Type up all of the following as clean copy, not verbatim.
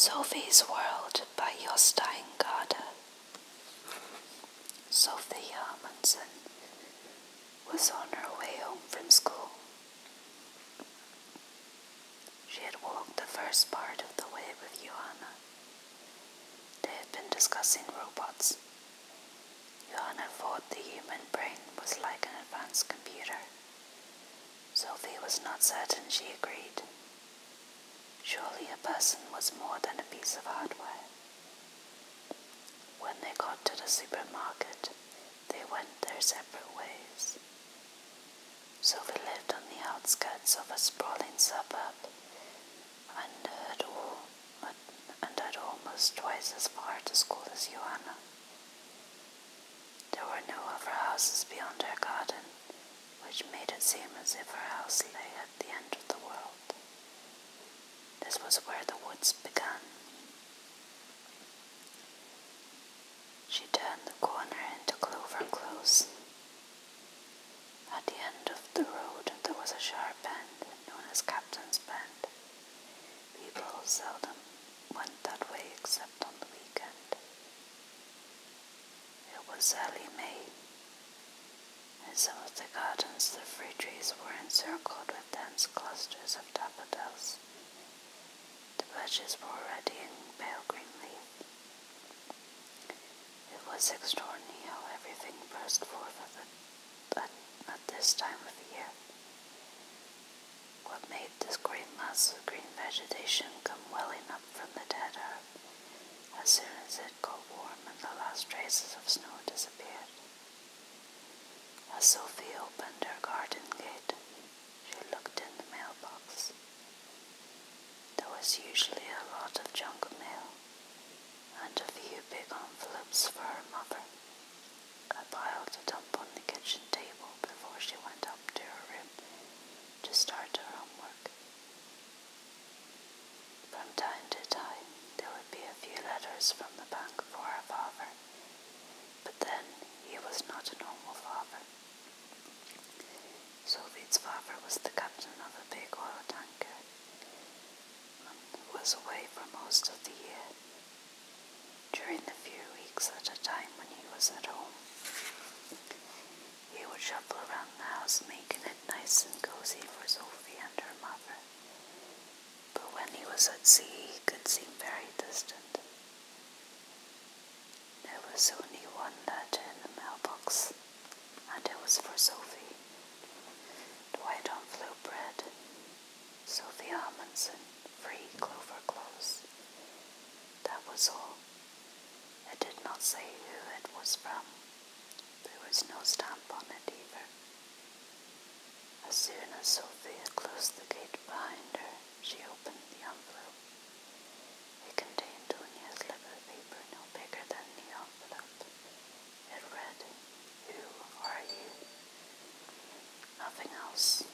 Sophie's World by Jostein Gaarde. Sophie Amundsen was on her way home from school. She had walked the first part of the way with Johanna. They had been discussing robots. Johanna thought the human brain was like an advanced computer. Sophie was not certain she agreed. Surely a person was more than a piece of hardware. When they got to the supermarket, they went their separate ways. Sophie lived on the outskirts of a sprawling suburb and had almost twice as far to school as Johanna. There were no other houses beyond her garden, which made it seem as if her house lay at the end of the world. This was where the woods began. She turned the corner into Clover Close. At the end of the road there was a sharp bend known as Captain's Bend. People seldom went that way except on the weekend. It was early May. In some of the gardens the fruit trees were encircled with dense clusters of daffodils. The bushes were already in pale green leaf. It was extraordinary how everything burst forth at this time of the year. What made this great mass of green vegetation come welling up from the dead earth as soon as it got warm and the last traces of snow disappeared? As Sophie opened her garden gate, she looked in the mailbox. There was usually a lot of junk mail and a few big envelopes for her mother, a pile to dump on the kitchen table before she went up to her room to start her homework. From time to time, there would be a few letters from the bank for her father, but then he was not a normal father. Sophie's father was the captain of a big oil tanker and was away for most of the year. During the few weeks at a time when he was at home, he would shuffle around the house making it nice and cozy for Sophie and her mother. But when he was at sea, he could seem very distant. There was only one letter in the mailbox, and it was for Sophie. The white envelope read, Sophie Amundsen, Free Clover Close. That was all. It did not say who it was from. There was no stamp on it either. As soon as Sophie had closed the gate behind her, she opened the envelope. It contained only a slip of paper no bigger than the envelope. It read, Who are you? Nothing else.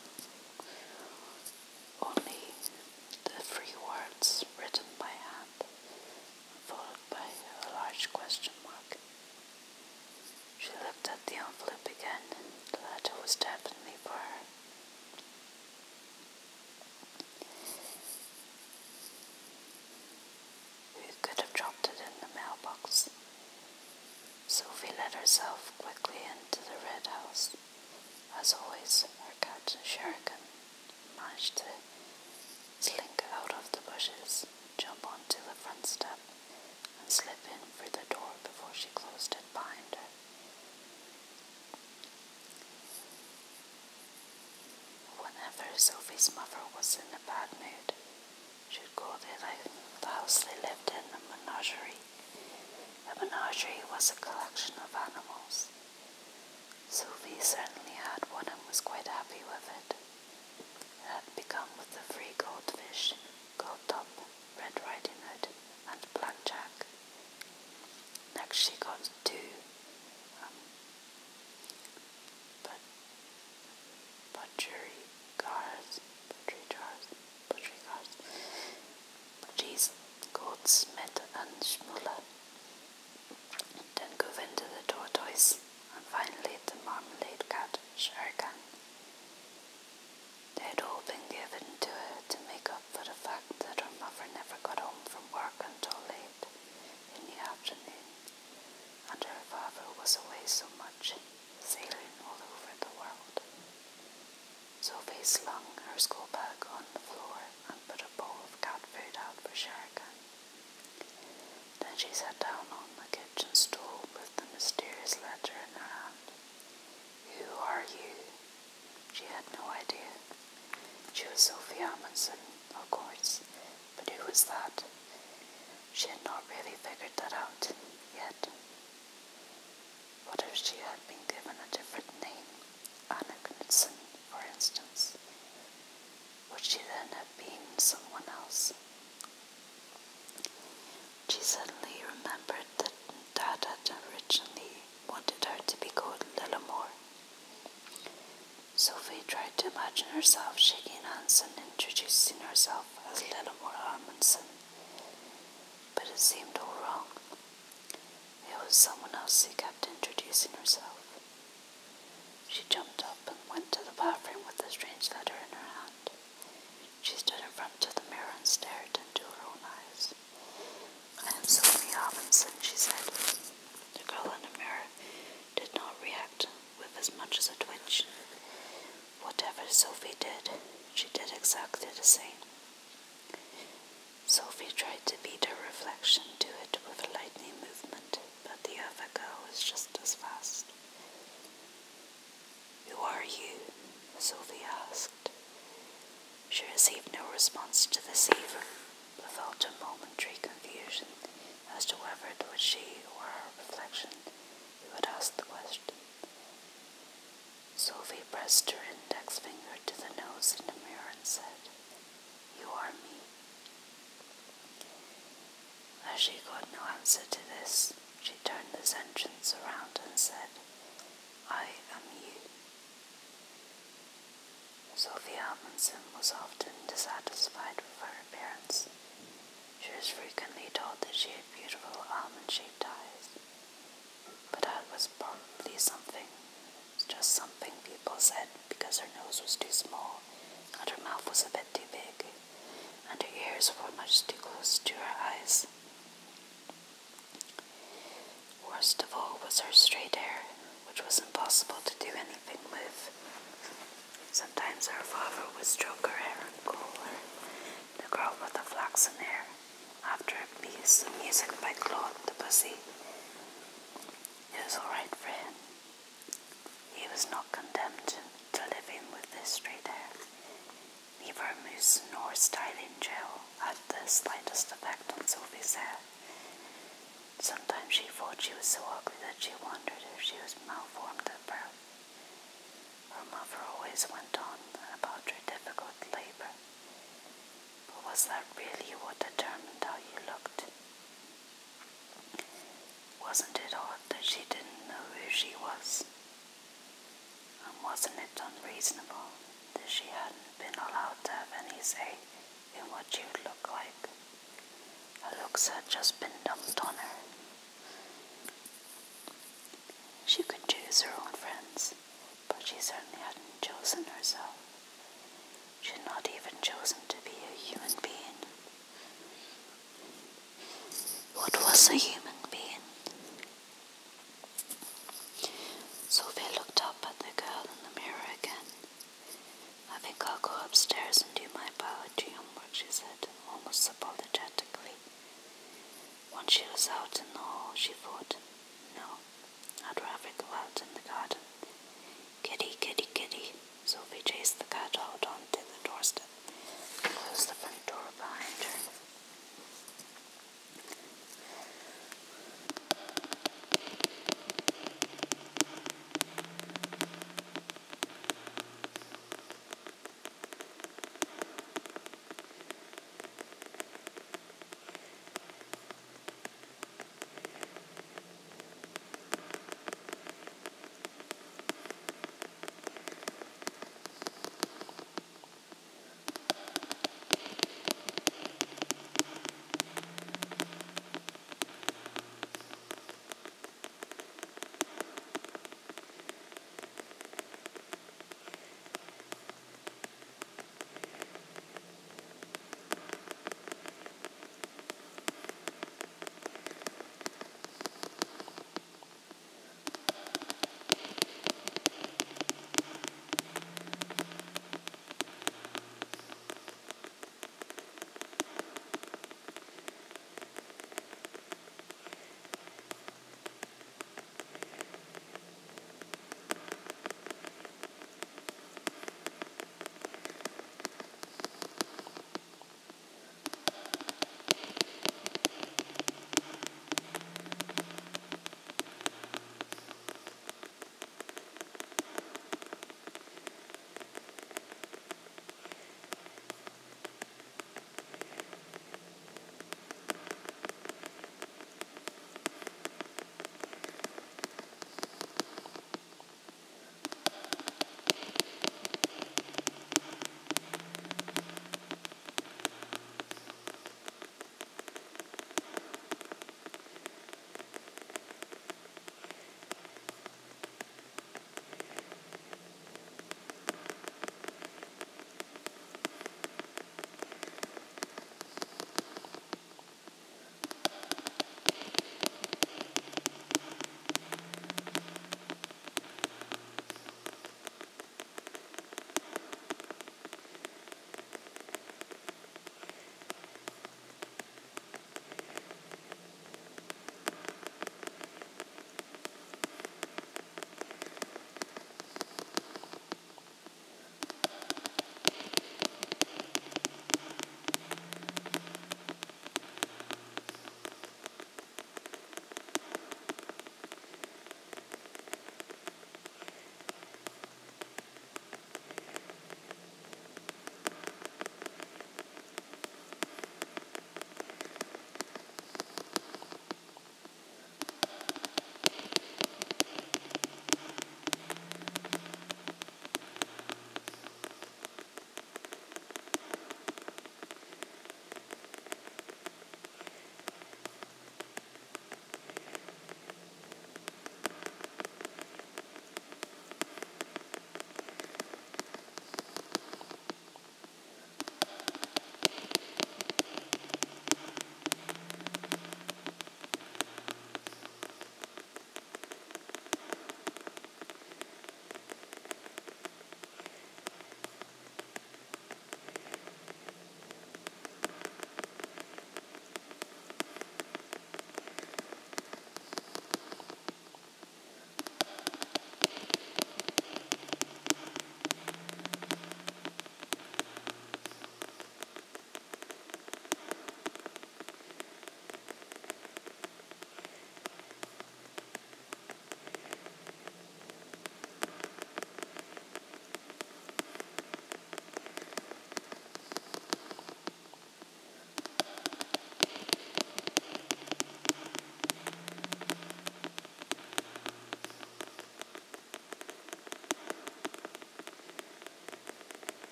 Only the three words written by hand, followed by a large question mark. She looked at the envelope again. The letter was definitely for her. Who could have dropped it in the mailbox? Sophie let herself quickly into the red house. As always, her Captain Shuriken managed to slink out of the bushes, jump onto the front step, and slip in through the door before she closed it behind her. Whenever Sophie's mother was in a bad mood, she'd call the house they lived in a menagerie. A menagerie was a collection of animals. Sophie certainly had one and was quite happy with it. It had begun with the three goldfish, Goldtop, Red Riding Hood, and Blackjack. Next she got two budgies, Goldsmith and Schmuller. Then Govinda the tortoise, and finally the marmalade cat, Shuriken. They had all been given to her to make up yet. What if she had been given a different name, Anna Knudsen, for instance? Would she then have been someone else? She suddenly remembered that Dad had originally wanted her to be called Lillemore. Sophie tried to imagine herself shaking hands and introducing herself as Lillemore Amundsen, but it seemed all wrong. It was someone else who kept introducing herself. She jumped up and went to the bathroom with the strange letter in her hand. She stood in front of the mirror and stared into her own eyes. "I am Sophie Amundsen," she said. The girl in the mirror did not react with as much as a twitch. Whatever Sophie did, she did exactly the same. Sophie tried to beat her reflection to it with a lightning movement, but the other girl was just as fast. "Who are you?" Sophie asked. She received no response to this either, but felt a momentary confusion as to whether it was she or her reflection who had asked the question. Sophie pressed her index finger to the nose in the mirror and said, "You are me." As she got no answer to this, she turned the sentence around and said, "I am you." Sophie Amundsen was often dissatisfied with her appearance. She was frequently told that she had beautiful almond-shaped eyes, but that was probably just something people said because her nose was too small and her mouth was a bit too big, and her ears were much too close to her eyes. Worst of all was her straight hair, which was impossible to do anything with. Sometimes her father would stroke her hair and call her the girl with the flaxen hair, after a piece of music by Claude Debussy. It was all right for him. He was not condemned to living with this straight hair. Neither mousse nor styling gel had the slightest effect on Sophie's hair. Sometimes she thought she was so ugly that she wondered if she was malformed at birth. Her mother always went on about her difficult labor. But was that really what determined how you looked? Wasn't it odd that she didn't know who she was? And wasn't it unreasonable that she hadn't been allowed to have any say in what she would look like? Her looks had just been dumped on her. She could choose her own friends, but she certainly hadn't chosen herself. She had not even chosen to be a human being. What was a human being? Sophie looked up at the girl in the mirror again. "I think I'll go upstairs and do my biology homework," she said, almost apologetically. Once she was out in the hall, she thought, "No, I'd rather go out in the garden." "Kitty, kitty, kitty." Sophie chased the cat out onto